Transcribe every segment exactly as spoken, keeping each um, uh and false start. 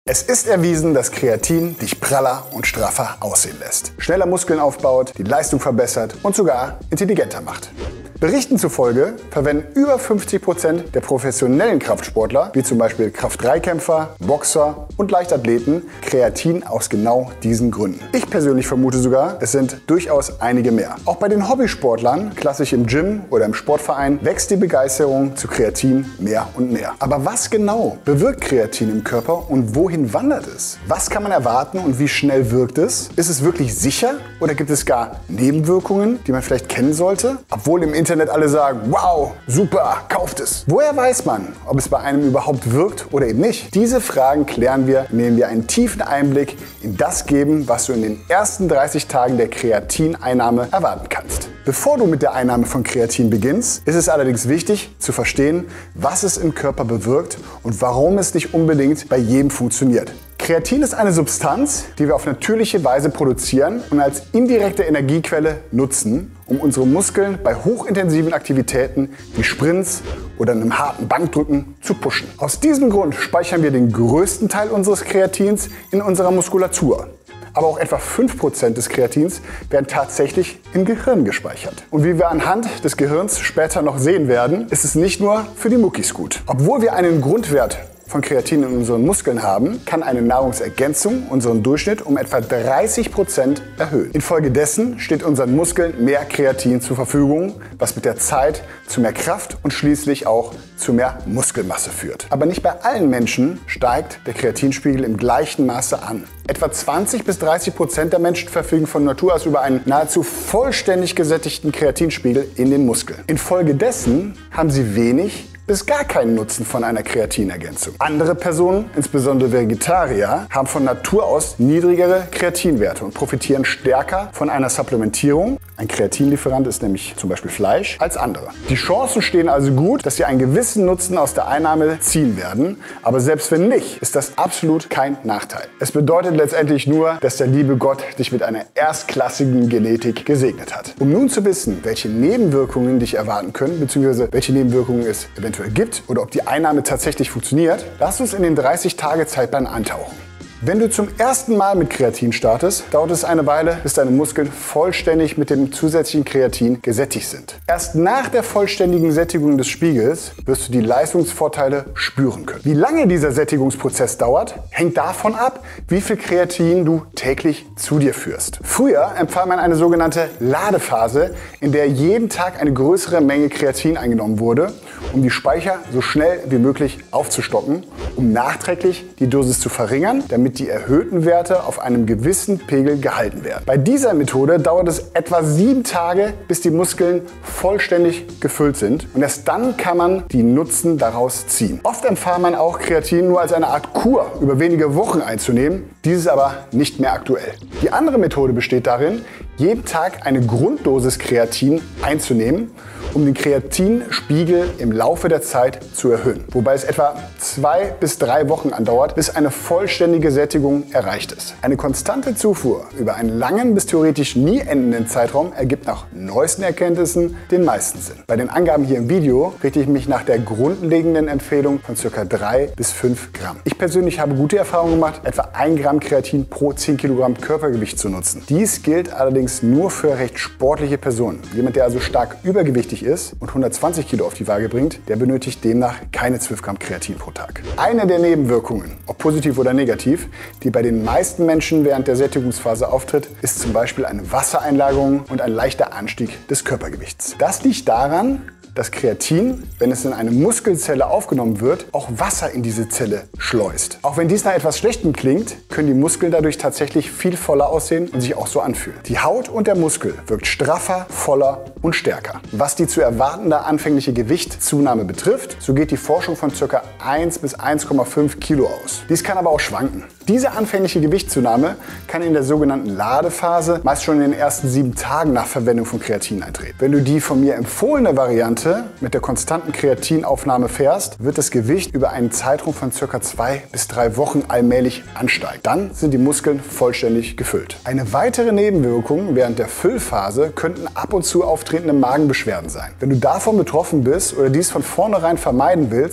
Es ist erwiesen, dass Kreatin dich praller und straffer aussehen lässt, schneller Muskeln aufbaut, die Leistung verbessert und sogar intelligenter macht. Berichten zufolge verwenden über fünfzig Prozent der professionellen Kraftsportler, wie zum Beispiel Kraft drei Kämpfer, Boxer und Leichtathleten, Kreatin aus genau diesen Gründen. Ich persönlich vermute sogar, es sind durchaus einige mehr. Auch bei den Hobbysportlern, klassisch im Gym oder im Sportverein, wächst die Begeisterung zu Kreatin mehr und mehr. Aber was genau bewirkt Kreatin im Körper und wohin wandert es? Was kann man erwarten und wie schnell wirkt es? Ist es wirklich sicher oder gibt es gar Nebenwirkungen, die man vielleicht kennen sollte? Obwohl im Internet alle sagen, wow, super, kauft es. Woher weiß man, ob es bei einem überhaupt wirkt oder eben nicht? Diese Fragen klären wir, indem wir einen tiefen Einblick in das geben, was du in den ersten dreißig Tagen der Kreatineinnahme erwarten kannst. Bevor du mit der Einnahme von Kreatin beginnst, ist es allerdings wichtig zu verstehen, was es im Körper bewirkt und warum es nicht unbedingt bei jedem funktioniert. Kreatin ist eine Substanz, die wir auf natürliche Weise produzieren und als indirekte Energiequelle nutzen, um unsere Muskeln bei hochintensiven Aktivitäten wie Sprints oder einem harten Bankdrücken zu pushen. Aus diesem Grund speichern wir den größten Teil unseres Kreatins in unserer Muskulatur. Aber auch etwa fünf Prozent des Kreatins werden tatsächlich im Gehirn gespeichert. Und wie wir anhand des Gehirns später noch sehen werden, ist es nicht nur für die Muckis gut. Obwohl wir einen Grundwert von Kreatin in unseren Muskeln haben, kann eine Nahrungsergänzung unseren Durchschnitt um etwa dreißig Prozent erhöhen. Infolgedessen steht unseren Muskeln mehr Kreatin zur Verfügung, was mit der Zeit zu mehr Kraft und schließlich auch zu mehr Muskelmasse führt. Aber nicht bei allen Menschen steigt der Kreatinspiegel im gleichen Maße an. Etwa zwanzig bis dreißig Prozent der Menschen verfügen von Natur aus über einen nahezu vollständig gesättigten Kreatinspiegel in den Muskeln. Infolgedessen haben sie wenig bis gar keinen Nutzen von einer Kreatinergänzung. Andere Personen, insbesondere Vegetarier, haben von Natur aus niedrigere Kreatinwerte und profitieren stärker von einer Supplementierung, ein Kreatinlieferant ist nämlich zum Beispiel Fleisch, als andere. Die Chancen stehen also gut, dass sie einen gewissen Nutzen aus der Einnahme ziehen werden, aber selbst wenn nicht, ist das absolut kein Nachteil. Es bedeutet letztendlich nur, dass der liebe Gott dich mit einer erstklassigen Genetik gesegnet hat. Um nun zu wissen, welche Nebenwirkungen dich erwarten können, beziehungsweise welche Nebenwirkungen es eventuell gibt oder ob die Einnahme tatsächlich funktioniert, lass uns in den dreißig Tage Zeitplan eintauchen. Wenn du zum ersten Mal mit Kreatin startest, dauert es eine Weile, bis deine Muskeln vollständig mit dem zusätzlichen Kreatin gesättigt sind. Erst nach der vollständigen Sättigung des Spiegels wirst du die Leistungsvorteile spüren können. Wie lange dieser Sättigungsprozess dauert, hängt davon ab, wie viel Kreatin du täglich zu dir führst. Früher empfahl man eine sogenannte Ladephase, in der jeden Tag eine größere Menge Kreatin eingenommen wurde, um die Speicher so schnell wie möglich aufzustocken, um nachträglich die Dosis zu verringern, damit die erhöhten Werte auf einem gewissen Pegel gehalten werden. Bei dieser Methode dauert es etwa sieben Tage, bis die Muskeln vollständig gefüllt sind und erst dann kann man die Nutzen daraus ziehen. Oft empfahl man auch Kreatin nur als eine Art Kur über wenige Wochen einzunehmen, dies ist aber nicht mehr aktuell. Die andere Methode besteht darin, jeden Tag eine Grunddosis Kreatin einzunehmen, um den Kreatinspiegel im Laufe der Zeit zu erhöhen. Wobei es etwa zwei bis drei Wochen andauert, bis eine vollständige Sättigung erreicht ist. Eine konstante Zufuhr über einen langen bis theoretisch nie endenden Zeitraum ergibt nach neuesten Erkenntnissen den meisten Sinn. Bei den Angaben hier im Video richte ich mich nach der grundlegenden Empfehlung von ca. drei bis fünf Gramm. Ich persönlich habe gute Erfahrungen gemacht, etwa ein Gramm Kreatin pro zehn Kilogramm Körpergewicht zu nutzen. Dies gilt allerdings nur für recht sportliche Personen. Jemand, der also stark übergewichtig ist und hundertzwanzig Kilo auf die Waage bringt, der benötigt demnach keine zwölf Gramm Kreatin pro Tag. Eine der Nebenwirkungen, ob positiv oder negativ, die bei den meisten Menschen während der Sättigungsphase auftritt, ist zum Beispiel eine Wassereinlagerung und ein leichter Anstieg des Körpergewichts. Das liegt daran, dass Kreatin, wenn es in eine Muskelzelle aufgenommen wird, auch Wasser in diese Zelle schleust. Auch wenn dies nach etwas Schlechtem klingt, können die Muskeln dadurch tatsächlich viel voller aussehen und sich auch so anfühlen. Die Haut und der Muskel wirkt straffer, voller und stärker. Was die zu erwartende anfängliche Gewichtszunahme betrifft, so geht die Forschung von ca. eins bis eins Komma fünf Kilo aus. Dies kann aber auch schwanken. Diese anfängliche Gewichtszunahme kann in der sogenannten Ladephase meist schon in den ersten sieben Tagen nach Verwendung von Kreatin eintreten. Wenn du die von mir empfohlene Variante mit der konstanten Kreatinaufnahme fährst, wird das Gewicht über einen Zeitraum von ca. zwei bis drei Wochen allmählich ansteigen. Dann sind die Muskeln vollständig gefüllt. Eine weitere Nebenwirkung während der Füllphase könnten ab und zu auftretende Magenbeschwerden sein. Wenn du davon betroffen bist oder dies von vornherein vermeiden willst,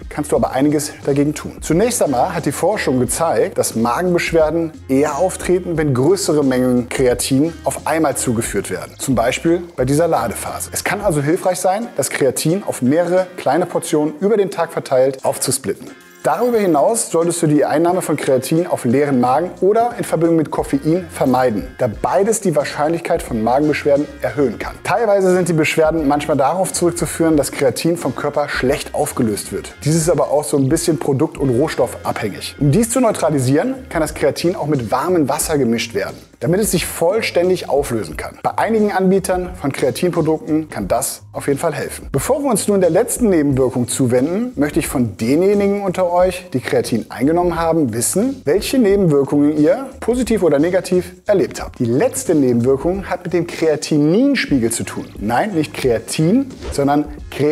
kannst du aber einiges dagegen tun. Zunächst einmal hat die Forschung gezeigt, dass Magenbeschwerden eher auftreten, wenn größere Mengen Kreatin auf einmal zugeführt werden. Zum Beispiel bei dieser Ladephase. Es kann also hilfreich sein, das Kreatin auf mehrere kleine Portionen über den Tag verteilt aufzusplitten. Darüber hinaus solltest du die Einnahme von Kreatin auf leeren Magen oder in Verbindung mit Koffein vermeiden, da beides die Wahrscheinlichkeit von Magenbeschwerden erhöhen kann. Teilweise sind die Beschwerden manchmal darauf zurückzuführen, dass Kreatin vom Körper schlecht aufgelöst wird. Dies ist aber auch so ein bisschen produkt- und rohstoffabhängig. Um dies zu neutralisieren, kann das Kreatin auch mit warmem Wasser gemischt werden, damit es sich vollständig auflösen kann. Bei einigen Anbietern von Kreatinprodukten kann das auf jeden Fall helfen. Bevor wir uns nun der letzten Nebenwirkung zuwenden, möchte ich von denjenigen unter euch, die Kreatin eingenommen haben, wissen, welche Nebenwirkungen ihr, positiv oder negativ, erlebt habt. Die letzte Nebenwirkung hat mit dem Kreatininspiegel zu tun. Nein, nicht Kreatin, sondern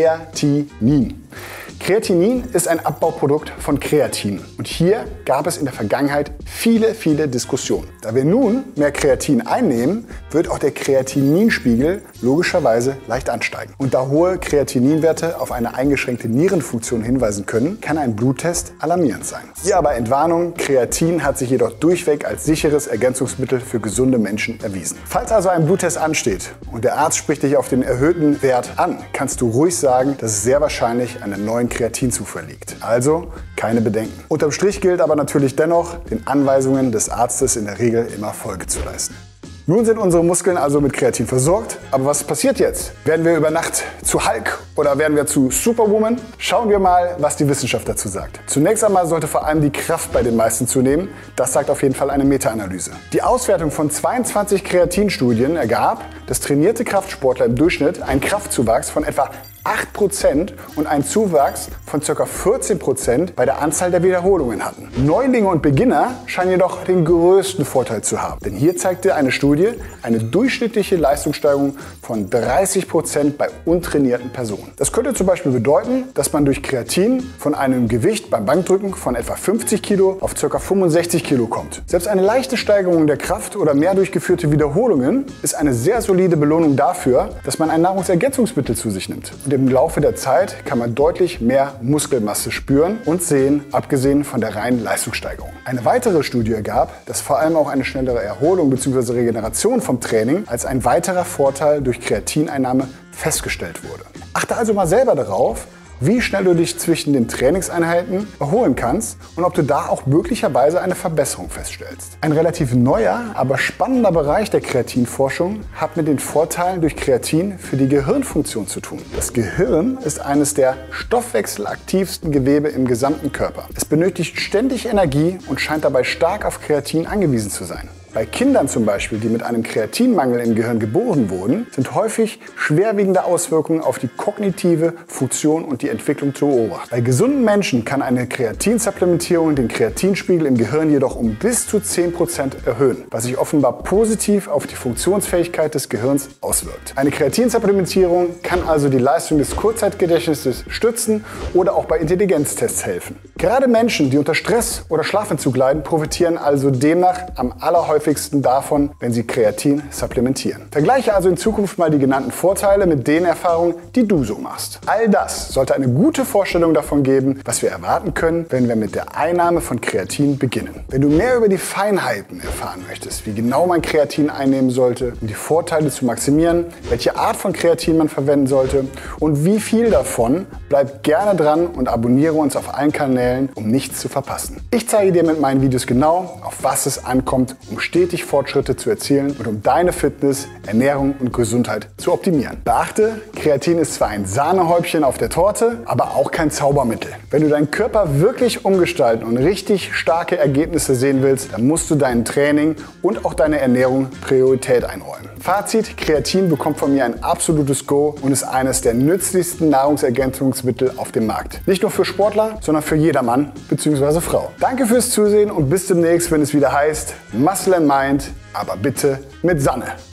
Kreatinin. Kreatinin ist ein Abbauprodukt von Kreatin und hier gab es in der Vergangenheit viele, viele Diskussionen. Da wir nun mehr Kreatin einnehmen, wird auch der Kreatininspiegel logischerweise leicht ansteigen. Und da hohe Kreatininwerte auf eine eingeschränkte Nierenfunktion hinweisen können, kann ein Bluttest alarmierend sein. Hier aber Entwarnung, Kreatin hat sich jedoch durchweg als sicheres Ergänzungsmittel für gesunde Menschen erwiesen. Falls also ein Bluttest ansteht und der Arzt spricht dich auf den erhöhten Wert an, kannst du ruhig sagen, dass es sehr wahrscheinlich an der neuen Kreatinzufuhr liegt. Also keine Bedenken. Unterm Strich gilt aber natürlich dennoch, den Anweisungen des Arztes in der Regel immer Folge zu leisten. Nun sind unsere Muskeln also mit Kreatin versorgt. Aber was passiert jetzt? Werden wir über Nacht zu Hulk oder werden wir zu Superwoman? Schauen wir mal, was die Wissenschaft dazu sagt. Zunächst einmal sollte vor allem die Kraft bei den meisten zunehmen. Das sagt auf jeden Fall eine Meta-Analyse. Die Auswertung von zweiundzwanzig Kreatinstudien ergab, dass trainierte Kraftsportler im Durchschnitt einen Kraftzuwachs von etwa acht Prozent und einen Zuwachs von ca. vierzehn Prozent bei der Anzahl der Wiederholungen hatten. Neulinge und Beginner scheinen jedoch den größten Vorteil zu haben. Denn hier zeigte eine Studie eine durchschnittliche Leistungssteigerung von dreißig Prozent bei untrainierten Personen. Das könnte zum Beispiel bedeuten, dass man durch Kreatin von einem Gewicht beim Bankdrücken von etwa fünfzig Kilo auf ca. fünfundsechzig Kilo kommt. Selbst eine leichte Steigerung der Kraft oder mehr durchgeführte Wiederholungen ist eine sehr solide Belohnung dafür, dass man ein Nahrungsergänzungsmittel zu sich nimmt. Und im Laufe der Zeit kann man deutlich mehr Muskelmasse spüren und sehen, abgesehen von der reinen Leistungssteigerung. Eine weitere Studie ergab, dass vor allem auch eine schnellere Erholung bzw. Regeneration vom Training als ein weiterer Vorteil durch Kreatineinnahme festgestellt wurde. Achte also mal selber darauf, wie schnell du dich zwischen den Trainingseinheiten erholen kannst und ob du da auch möglicherweise eine Verbesserung feststellst. Ein relativ neuer, aber spannender Bereich der Kreatinforschung hat mit den Vorteilen durch Kreatin für die Gehirnfunktion zu tun. Das Gehirn ist eines der stoffwechselaktivsten Gewebe im gesamten Körper. Es benötigt ständig Energie und scheint dabei stark auf Kreatin angewiesen zu sein. Bei Kindern zum Beispiel, die mit einem Kreatinmangel im Gehirn geboren wurden, sind häufig schwerwiegende Auswirkungen auf die kognitive Funktion und die Entwicklung zu beobachten. Bei gesunden Menschen kann eine Kreatinsupplementierung den Kreatinspiegel im Gehirn jedoch um bis zu zehn Prozent erhöhen, was sich offenbar positiv auf die Funktionsfähigkeit des Gehirns auswirkt. Eine Kreatinsupplementierung kann also die Leistung des Kurzzeitgedächtnisses stützen oder auch bei Intelligenztests helfen. Gerade Menschen, die unter Stress oder Schlafentzug leiden, profitieren also demnach am allerhäufigsten davon, wenn sie Kreatin supplementieren. Vergleiche also in Zukunft mal die genannten Vorteile mit den Erfahrungen, die du so machst. All das sollte eine gute Vorstellung davon geben, was wir erwarten können, wenn wir mit der Einnahme von Kreatin beginnen. Wenn du mehr über die Feinheiten erfahren möchtest, wie genau man Kreatin einnehmen sollte, um die Vorteile zu maximieren, welche Art von Kreatin man verwenden sollte und wie viel davon, bleib gerne dran und abonniere uns auf allen Kanälen, um nichts zu verpassen. Ich zeige dir mit meinen Videos genau, auf was es ankommt, um stetig Fortschritte zu erzielen und um deine Fitness, Ernährung und Gesundheit zu optimieren. Beachte, Kreatin ist zwar ein Sahnehäubchen auf der Torte, aber auch kein Zaubermittel. Wenn du deinen Körper wirklich umgestalten und richtig starke Ergebnisse sehen willst, dann musst du dein Training und auch deine Ernährung Priorität einräumen. Fazit, Kreatin bekommt von mir ein absolutes Go und ist eines der nützlichsten Nahrungsergänzungsmittel auf dem Markt. Nicht nur für Sportler, sondern für jedermann bzw. Frau. Danke fürs Zusehen und bis demnächst, wenn es wieder heißt Muscle and Mind, aber bitte mit Sanne.